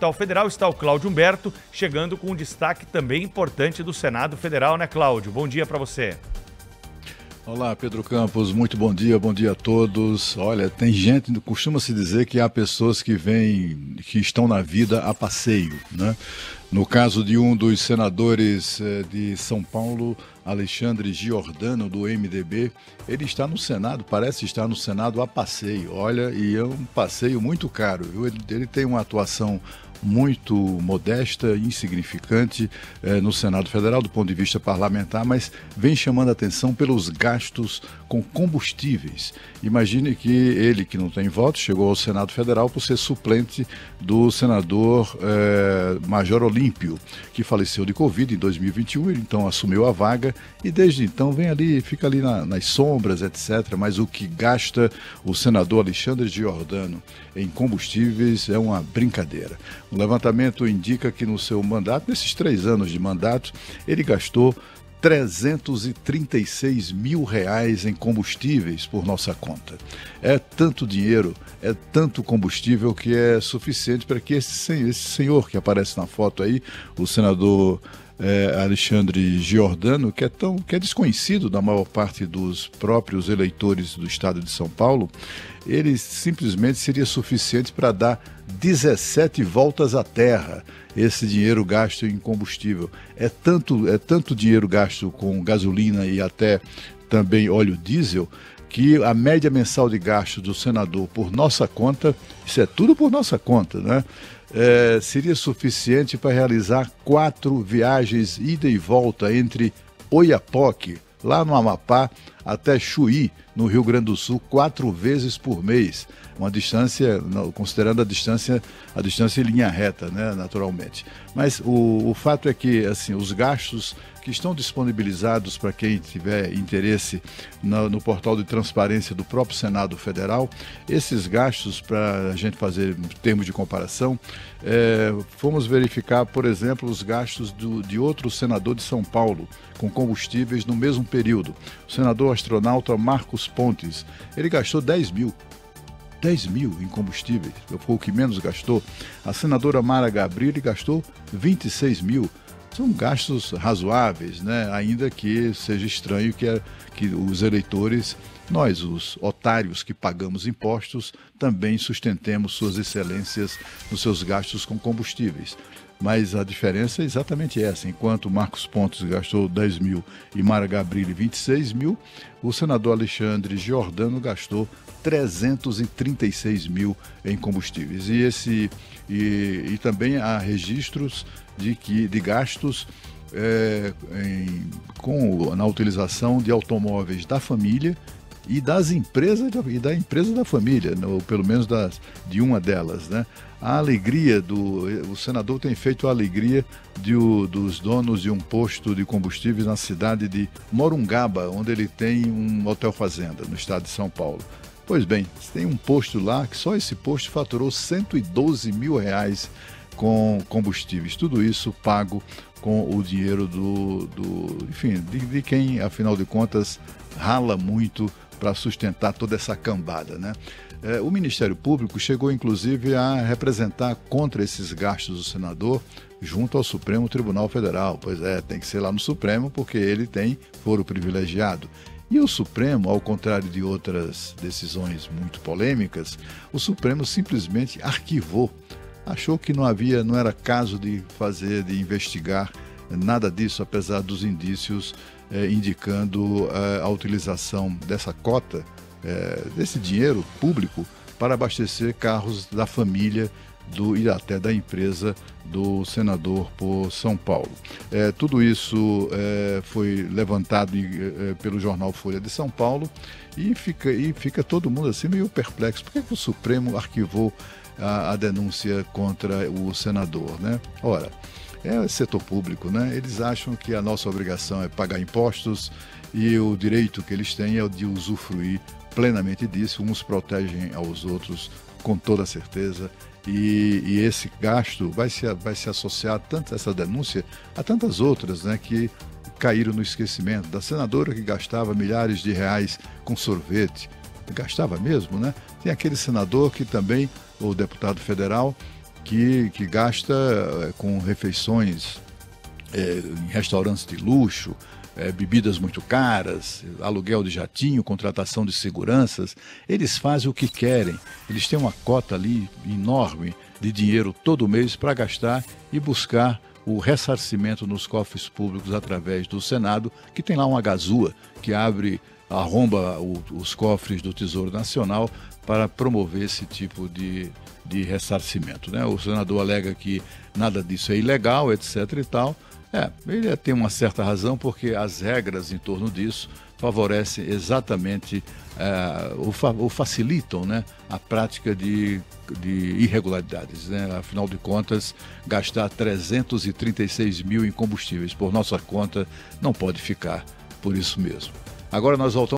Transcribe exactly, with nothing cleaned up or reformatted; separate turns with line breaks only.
capital federal está o Cláudio Humberto, chegando com um destaque também importante do Senado Federal, né, Cláudio? Bom dia para você.
Olá, Pedro Campos, muito bom dia, bom dia a todos. Olha, tem gente, costuma-se dizer que há pessoas que vêm, que estão na vida a passeio, né? No caso de um dos senadores eh, de São Paulo, Alexandre Giordano, do M D B, ele está no Senado, parece estar no Senado a passeio, olha, e é um passeio muito caro, viu? Ele, ele tem uma atuação muito modesta, insignificante eh, no Senado Federal do ponto de vista parlamentar, mas vem chamando a atenção pelos gastos com combustíveis. Imagine que ele, que não tem voto, chegou ao Senado Federal por ser suplente do senador eh, Major Olímpio, que faleceu de Covid em dois mil e vinte e um, ele então assumiu a vaga e desde então vem ali, fica ali na, nas sombras, etcétera. Mas o que gasta o senador Alexandre Giordano em combustíveis é uma brincadeira. O levantamento indica que no seu mandato, nesses três anos de mandato, ele gastou trezentos e trinta e seis mil reais em combustíveis por nossa conta. É tanto dinheiro, é tanto combustível que é suficiente para que esse, esse senhor que aparece na foto aí, o senador é, Alexandre Giordano, que é, tão, que é desconhecido da maior parte dos próprios eleitores do estado de São Paulo, ele simplesmente seria suficiente para dar dezessete voltas à Terra, esse dinheiro gasto em combustível. É tanto, é tanto dinheiro gasto com gasolina e até também óleo diesel, que a média mensal de gasto do senador por nossa conta, isso é tudo por nossa conta, né? É, seria suficiente para realizar quatro viagens ida e volta entre Oiapoque, lá no Amapá, até Chuí, no Rio Grande do Sul, quatro vezes por mês. Uma distância, considerando a distância, a distância em linha reta, né, naturalmente. Mas o, o fato é que assim, os gastos que estão disponibilizados para quem tiver interesse no, no portal de transparência do próprio Senado Federal, esses gastos, para a gente fazer termos de comparação, é, fomos verificar, por exemplo, os gastos do, de outro senador de São Paulo, com combustíveis no mesmo período. O senador astronauta Marcos Pontes, ele gastou dez mil. dez mil em combustíveis, foi o que menos gastou. A senadora Mara Gabrilli gastou vinte e seis mil. São gastos razoáveis, né? Ainda que seja estranho que, é, que os eleitores, nós, os otários que pagamos impostos, também sustentemos suas excelências nos seus gastos com combustíveis. Mas a diferença é exatamente essa. Enquanto Marcos Pontes gastou dez mil e Mara Gabrilli vinte e seis mil, o senador Alexandre Giordano gastou trezentos e trinta e seis mil em combustíveis. E, esse, e, e também há registros de, que, de gastos é, em, com, na utilização de automóveis da família e das empresas e da empresa da família, ou pelo menos das, de uma delas, né? A alegria do... O senador tem feito a alegria de, o, dos donos de um posto de combustíveis na cidade de Morungaba, onde ele tem um hotel fazenda, no estado de São Paulo. Pois bem, tem um posto lá que só esse posto faturou cento e doze mil reais com combustíveis. Tudo isso pago com o dinheiro do... do enfim, de, de quem, afinal de contas, rala muito para sustentar toda essa cambada, né? É, o Ministério Público chegou, inclusive, a representar contra esses gastos do senador junto ao Supremo Tribunal Federal. Pois é, tem que ser lá no Supremo, porque ele tem foro privilegiado. E o Supremo, ao contrário de outras decisões muito polêmicas, o Supremo simplesmente arquivou. Achou que não havia, não era caso de fazer, de investigar nada disso, apesar dos indícios eh, indicando eh, a utilização dessa cota, É, desse dinheiro público para abastecer carros da família do, e até da empresa do senador por São Paulo. É, tudo isso é, foi levantado é, pelo jornal Folha de São Paulo e fica, e fica todo mundo assim meio perplexo. Por que, que o Supremo arquivou a, a denúncia contra o senador, né? Ora, é setor público, né? Eles acham que a nossa obrigação é pagar impostos e o direito que eles têm é o de usufruir plenamente disso. Uns protegem aos outros com toda certeza e, e esse gasto vai se, vai se associar tanto a essa denúncia a tantas outras, né, que caíram no esquecimento. Da senadora que gastava milhares de reais com sorvete, gastava mesmo, né? Tem aquele senador que também, ou deputado federal, que, que gasta é, com refeições é, em restaurantes de luxo, É, bebidas muito caras, aluguel de jatinho, contratação de seguranças. Eles fazem o que querem. Eles têm uma cota ali enorme de dinheiro todo mês para gastar e buscar o ressarcimento nos cofres públicos através do Senado, que tem lá uma gazua que abre, arromba o, os cofres do Tesouro Nacional para promover esse tipo de, de ressarcimento, né? O senador alega que nada disso é ilegal, etc e tal. É, ele tem uma certa razão, porque as regras em torno disso favorecem exatamente, é, ou, fa ou facilitam, né, a prática de, de irregularidades, né? Afinal de contas, gastar trezentos e trinta e seis mil em combustíveis por nossa conta não pode ficar por isso mesmo. Agora nós voltamos.